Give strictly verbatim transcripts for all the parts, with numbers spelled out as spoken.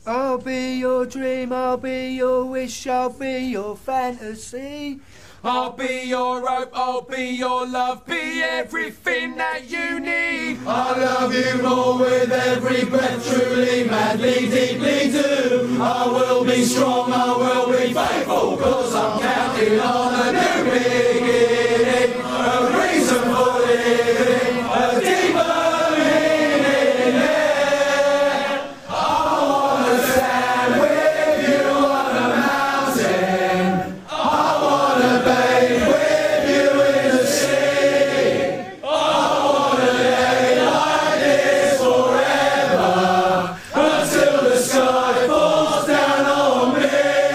I'll be your dream, I'll be your wish, I'll be your fantasy. I'll be your hope, I'll be your love, be everything that you need. I love you more with every breath, truly, madly, deeply do. I will be strong, I will be faithful, cause I'm counting on a new beginning, a reason for living, a deeper meaning. Yeah. I wanna stand with you on a mountain. I wanna bathe with you in the sea. I wanna lay like this forever until the sky falls down on me.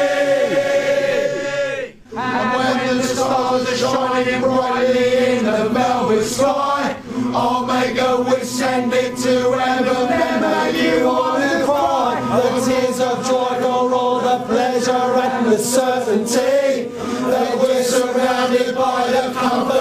And when the stars are shining brightly in the velvet sky, I'll make a wish, send it to heaven, then make you wanna cry. The tears of joy for all the pleasure and the certainty that we're surrounded by the comfort